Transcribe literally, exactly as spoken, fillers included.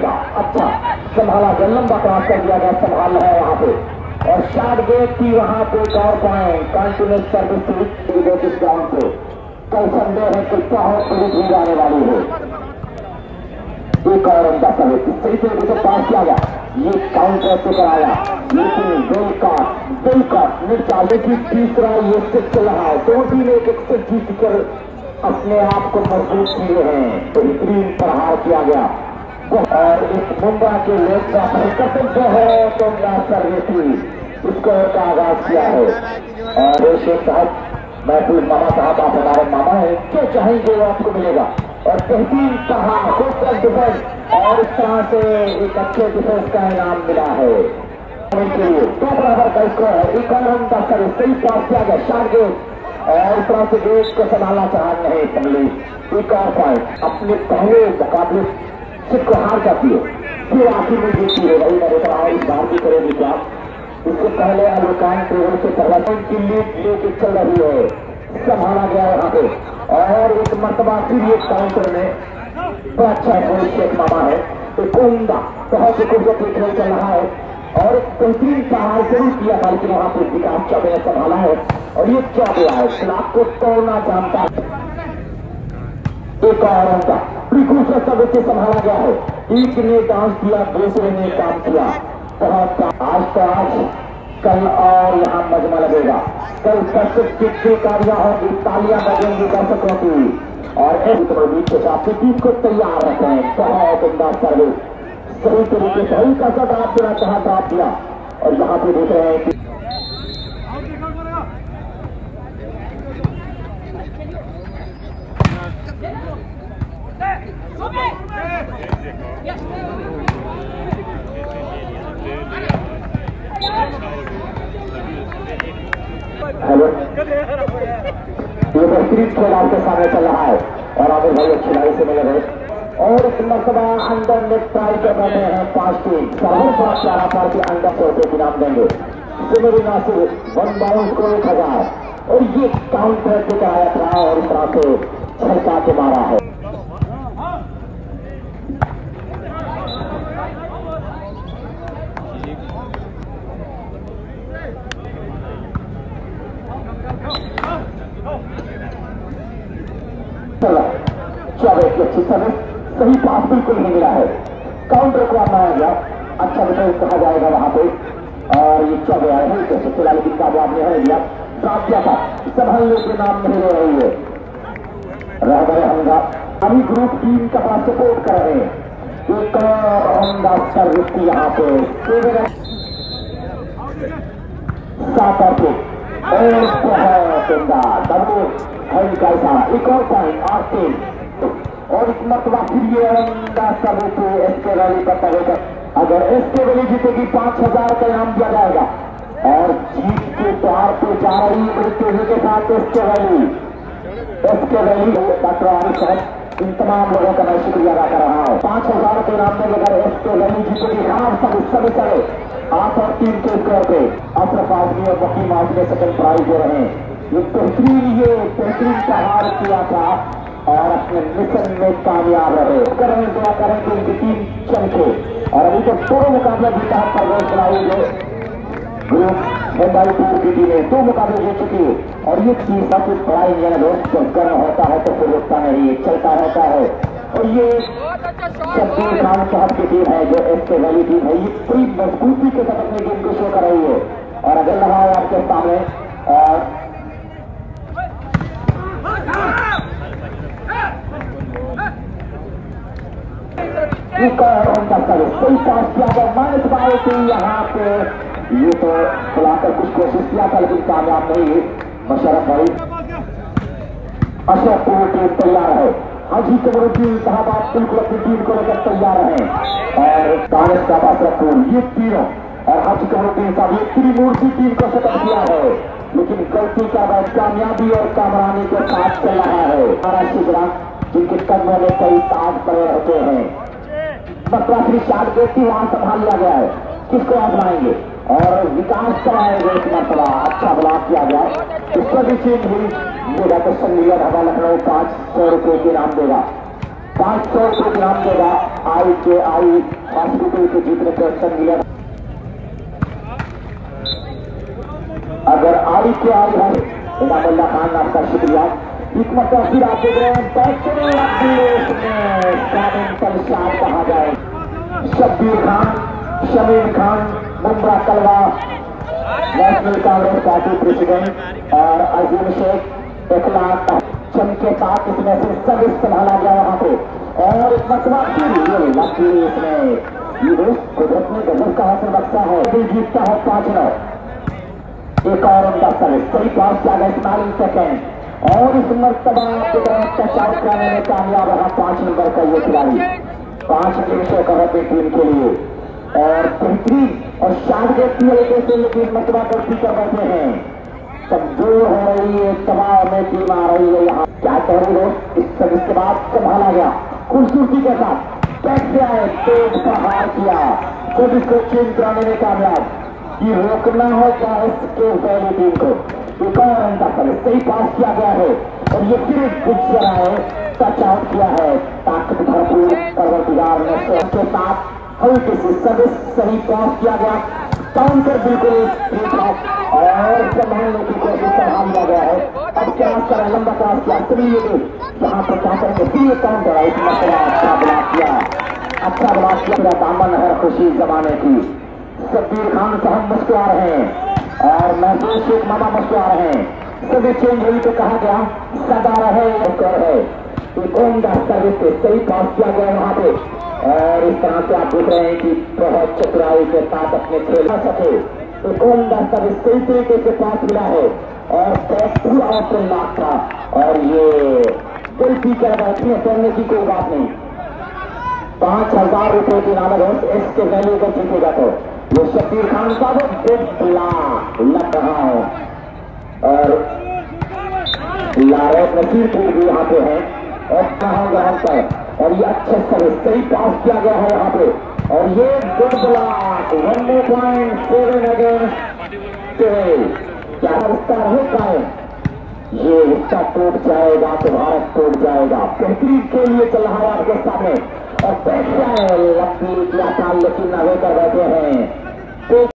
जाएगा। अच्छा संभाला गया, लंबा क्रॉस कर दिया गया, संभाल है वहां पे और शॉट गेट की वहां पे एक और पॉइंट कंटिन्यूस सर्विस इस ग्राउंड पे। कल संदेह है कि बहुत बड़ी भीड़ आने वाली है। एक और उनका सर्विस सही तरीके से पास किया गया, ये काउंटर से कराया लेकिन बिल का बिल का निर्चाले की तीसरा ये सेट चल रहा है। दो टीम एक एक से जीत कर अपने आप को मजबूत किए हैं। बेहतरीन प्रहार किया गया और इस मुंबई के लोग का कर्तव्य है तो सर्विस स्कोर का आगाज किया है। और शेख साहब महफूज मामा साहब आप हमारे मामा हैं, जो चाहेंगे वो आपको मिलेगा और बेहतरीन कहा खूबसूरत डिफेंस और इस तरह से एक अच्छे डिफेंस का इनाम मिला है के लिए। दो बराबर का स्कोर है। एक और रन का सर्विस सही पास किया गया शॉट गेट और इस तरह से गेट को संभालना चाह नहीं पहले। एक और पॉइंट अपने पहले मुकाबले सिर्फ को हार जाती है फिर आखिर में जीतती है। वही मैं देख रहा हूँ इस बार भी करेगी क्या। इससे पहले अलोकान टेबल से पहला की लीड लेके चल रही है, संभाला गया यहाँ पे और एक मरतबा फिर एक काउंटर में बड़ा अच्छा शेख मामा है। एक उम्दा बहुत ही खूबसूरत खेल चल रहा है और एक बेहतरीन प्रहार जरूर किया था लेकिन वहां पर विकास चौबे ने संभाला है और ये चौबे आए खिलाफ को तोड़ना जानता है। एक और उनका बड़ी खूबसूरत सब से संभाला गया है। एक ने डांस किया, दूसरे ने काम किया। बहुत आज तो आज कल और यहाँ मजमा लगेगा। कल दर्शक चिट्ठी कारियां होगी, तालियां बजेंगी दर्शकों की और बीच के साथ टीम को तैयार रखते हैं। बहुत उम्दा सर्विस सही तरीके से सही का सब आप देना चाह ड्राप दिया और यहाँ पे देख रहे हैं कि हेलो ये बेहतरीन खेल आपके सामने चल रहा है और आमिर भाई अच्छी लाई से मिले गए और इस मरतबा अंदर नेट ट्राई कर रहे हैं पांच टीम साहब पांच चारा पार के अंदर सौ रुपये इनाम देंगे। सिमरी नासिर वन बाउंस को एक हजार और ये काउंटर से कराया था और इस तरह से छलका के मारा है। चौबे की अच्छी सर्विस सही पास बिल्कुल नहीं मिला है। काउंटर को अपनाया गया, अच्छा डिफेंस कहा जाएगा वहां पे और ये चौबे आए हैं जैसे फिलहाल लेकिन कामयाब नहीं है दिया ड्रॉप किया था संभालने के नाम नहीं ले रही है। रह गए हमगा अभी ग्रुप टीम का बड़ा सपोर्ट कर रहे हैं। एक हमगा सर्विस की यहाँ पे सात और बहुत सुंदर डब्ल्यू है कैसा एक और पॉइंट आठ टीम और इस मरतबा फिर ये सर्विस एसके वैली करता होगा। अगर एसके वैली जीतेगी पांच हजार का इनाम दिया जाएगा और जीत के द्वार पे जा रही बड़ी तेजी के साथ SK valley SK valley doctor Arif साहब इन तमाम लोगों का मैं शुक्रिया अदा कर रहा हूँ। पांच हजार के इनाम में अगर एसके वैली जीतेगी हाँ सब सब चले आठ और तीन के स्कोर पे अशरफ आजमी और वकीम आजमी में सेकंड प्राइज दे रहे हैं। ये बेहतरीन ये बेहतरीन प्रहार किया था और अपने मिशन में कामयाब रहे। करें दुआ करें कि उनकी टीम चमके और अभी तक दो मुकाबला जीता है परवेश खिलाड़ी जो ग्रुप मुंबई टूर की टीमें दो मुकाबले जीत चुकी है और ये चीज सबसे बड़ा इंडियन दोस्त जब गर्म होता है तो फिर रुकता नहीं चलता रहता है। और ये शब्बीर खान साहब की टीम है जो एसके वैली टीम है, ये पूरी मजबूती के साथ अपनी टीम को शो कर रही है और अगर रहा है आपके सामने और माइनस बाई थी यहाँ पे ये तो बुलाकर कुछ कोशिश किया था लेकिन कामयाब नहीं हुई। मशरफ भाई अशरफ पूरी टीम तैयार है। हाजी कमरुद्दीन साहब आप बिल्कुल अपनी टीम को लेकर तैयार हैं और कांग्रेस का अशरफ ये तीनों और हाजी कमरुद्दीन साहब ये त्रिमूर्ति टीम को सेटअप किया है लेकिन गलती का बाद कामयाबी और कामरानी के साथ चल रहा है। महाराष्ट्र ग्राम जिनके कदमों में कई ताज पड़े रहते हैं मकराखरी शाट देती वहां संभाल लिया गया है किसको आजमाएंगे और विकास कराएंगे। इस मरतबा अच्छा ब्लॉक किया गया इसको भी चेंज हुई ये डॉक्टर संजीवन ढाबा लखनऊ पांच सौ रुपए के नाम देगा पांच सौ रुपये इनाम देगा। आई के आई हॉस्पिटल के जीतने का अवसर मिला। अगर आई के आई है इनामुल्ला खान, आपका शुक्रिया। इस मतलब फिर आप देख रहे हैं शान कहा जाए। Shabbir Khan, Shamir Khan, Mumra Kalwa, national Congress party president और अजीम शेख इखलाक चंद के साथ इसमें से सब संभाला गया वहां पे। और इस मरतबा फिर लकी इसमें ये कुदरत में गजब का हासिल रखता है। दिल जीतता है पांच नौ। एक और उनका सर्विस सही पास किया गया इस्माइल सेकेंड और इस मरतबा टच आउट कराने में कामयाब रहा पांच नंबर का ये खिलाड़ी। पांच निमिषों का है टीम के लिए और बेहतरीन और शानदार तरीके से लेकिन मरतबा गलती कर बैठे हैं। कमजोर हो रही है, दबाव में टीम आ रही है। यहाँ क्या कह रही हो, इस सर्विस के बाद संभाला गया खूबसूरती के साथ बैक से आए, तेज प्रहार किया, खुद इसको चेंज कराने में कामयाब कि रोकना है क्या इसके पहली टीम को। एक और अंडा सर्विस सही पास किया गया है और ये फिर गुजर आए, टच आउट किया है। ताकत भरपूर परवरदिगार ने के साथ हल्के से सर्विस सही पास किया गया। काउंटर बिल्कुल ठीक है और संभालने की कोशिश संभाल लिया गया है। अब क्या करें, लंबा क्रॉस किया सभी ये जहां पर चाहते हैं फिर काउंटर है। इतना अच्छा ब्लॉक किया, अच्छा ब्लॉक किया। दामन है खुशी जमाने की। शब्बीर खान साहब मुस्कुरा रहे हैं और महसूस शेख मामा मुस्कुरा रहे हैं। सभी चेंज हुई तो कहा गया सदा रहे है। एक उम्दा सर्विस से सही पास किया गया वहां पे और इस तरह से आप देख रहे हैं कि बहुत चतुराई के साथ अपने खेल न सके। एक उम्दा सर्विस सही तरीके से पास मिला है और पूरा ऑप्शन लाख था और ये गलती कर बैठी करने की कोई बात नहीं। पांच हजार रुपए की नामद इसके वैल्यू पर जीतेगा तो ये शब्बीर खान साहब लग रहा है और लारत नसीरपुर भी यहाँ पे है और कहा ग्राउंड पर और ये अच्छे सर्विस सही पास किया गया है यहाँ पे और ये good block one point seven against क्या रिश्ता होता है। ये रिश्ता टूट जाएगा तो भारत टूट जाएगा। बेहतरीन के लिए चल रहा है आपके सामने और बैठ जाए लकी लेकिन न होकर बैठे हैं।